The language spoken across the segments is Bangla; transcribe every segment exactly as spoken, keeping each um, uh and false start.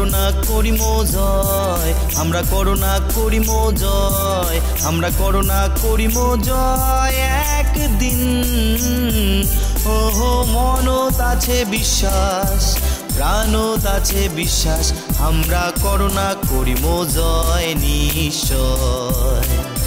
করোনা করিম জয়, আমরা করোনা করিম জয়, আমরা করোনা করিম জয় একদিন। ওহো মনত আছে বিশ্বাস, প্রাণত আছে বিশ্বাস, আমরা করোনা করিম জয় নিশ্চয়।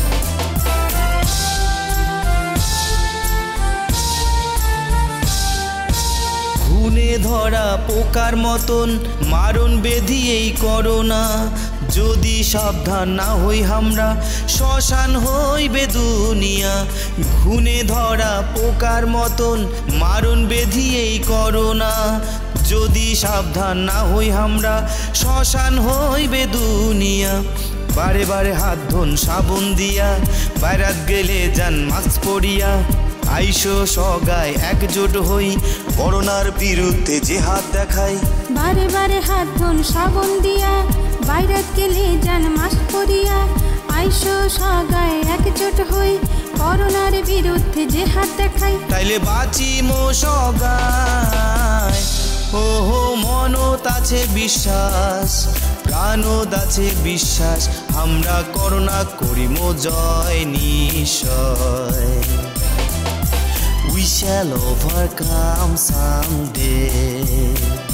খুনে ধরা পোকার মতন মারণ বেধি এই করোনা, যদি সাবধান না হই আমরা শ্মশান হইবে দুনিয়া। খুনে ধরা পোকার মতন মারণ বেধি এই করোনা, যদি সাবধান না হই আমরা শ্মশান হইবে দুনিয়া। বারে বারে হাত ধোন সাবুন দিয়া, বাইরাত গেলে যান মাস্ক পরিয়া। আইসো সগায় একজোট হই, করোনার বিরুদ্ধে যে হাত দেখাই। বারে বারে হাত ধোন সাবুন দিয়া, বাইরাত গেলে যান মাস্ক পরিয়া। আইসো সগায় একজোট হই, করোনার বিরুদ্ধে যে হাত দেখাই। তাইলে বাঁচি মো সগায়, ওহো মনত আছে বিশ্বাস, প্রাণত আছে বিশ্বাস, আমরা করোনা করিম জয় নিশ্চয়। We shall overcome someday.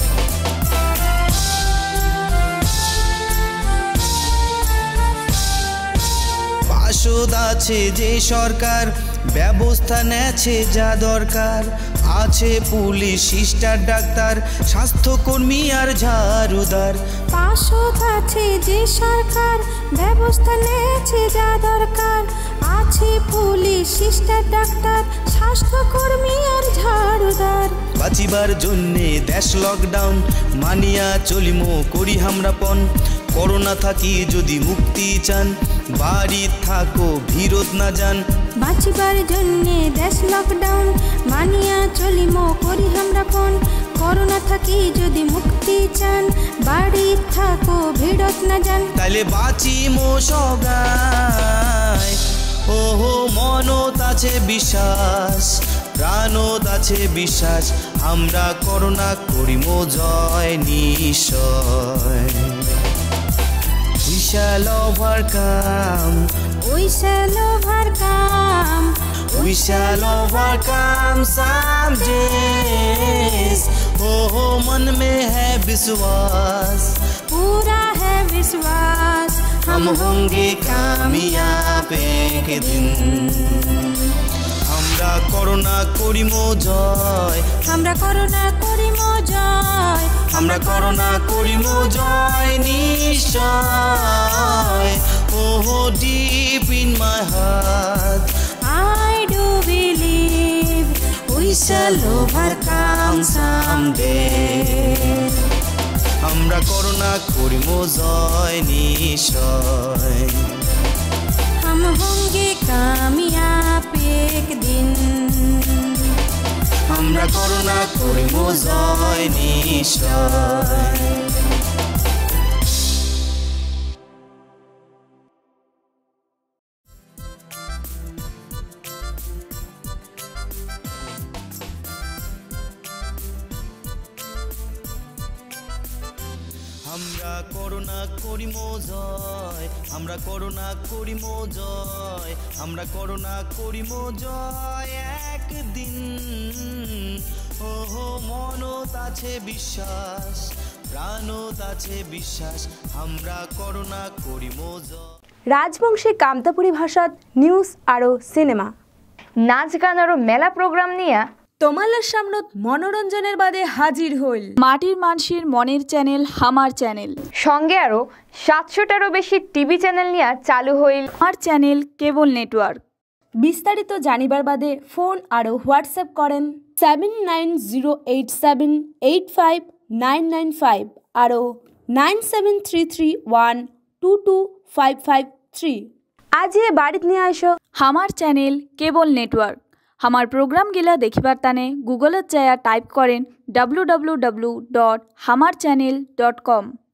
পাশদ আছে যে সরকার, ব্যবস্থা নেছে যা দরকার। আছে পুলিশ, সিস্টার, ডাক্তার, স্বাস্থ্যকর্মী আর ঝাড়ুদার। পাশদ আছে যে সরকার, ব্যবস্থা নেছে যা দরকার। আছে পুলিশ, সিস্টার, ডাক্তার, স্বাস্থ্যকর্মী আর ঝাড়ুদার। বাঁচিবার জন্যে দেশ লকডাউন মানিয়া চলিমো করি আমরা পণ। করোনা থাকি যদি মুক্তি চান, বাড়ি থাকো বিরোধ না যান। বাঁচিবার জন্যে দেশ লকডাউন মানিয়া চলিমো করি আমরা পণ। করোনা থাকি যদি মুক্তি চান, বাড়ি থাকো বিরোধ না যান। তাইলে বাঁচি মো সগায়, ওহো মনত আছে বিশ্বাস, প্রাণত আছে বিশ্বাস, আমরা করোনা করিম জয় নিশ্চয়। We shall overcome, We shall overcome, we shall overcome some days. ओहो मन में है विश्वास, पूरा है विश्वास, हम होंगे कामयाब एक दिन। আমরা করোনা করিম জয়, আমরা করোনা করিম জয়, আমরা করোনা করিম জয় নিশ্চয়। Oh deep in my heart, I do believe we shall overcome someday. আমরা করোনা করিম জয় নিশ্চয়। हम होंगे कामयाब एक दिन, আমরা করোনা করিম জয় নিশ্চয়। আমরা করোনা করিম জয়, আমরা করোনা করিম জয়, আমরা করোনা করিম জয় একদিন। ওহো মনত আছে বিশ্বাস, প্রাণত আছে বিশ্বাস, আমরা করোনা করিম জয়। রাজবংশী কামতাপুরী ভাষাত নিউজ আর সিনেমা, নাচ গান আর মেলা প্রোগ্রাম নিয়ে তোমালার সামনত মনোরঞ্জনের বাদে হাজির হইল মাটির মানুষের মনের চ্যানেল হামার চ্যানেল। সঙ্গে আরো সাতশোটারও বেশি টিভি চ্যানেল নিয়ে চালু হইল আমার চ্যানেল কেবল নেটওয়ার্ক। বিস্তারিত জানিবার বাদে ফোন আর হোয়াটসঅ্যাপ করেন seven nine zero eight seven eight five nine nine five আর nine seven three three one two two five five three. আজি বাড়িত নিয়ে আইসো হামার চ্যানেল কেবল নেটওয়ার্ক। हमार प्रोग्राम गिला देखिबार ताने गूगलत जाया टाइप करें डब्ल्यू डब्ल्यू डब्ल्यू डट हमार चैनल डट कम।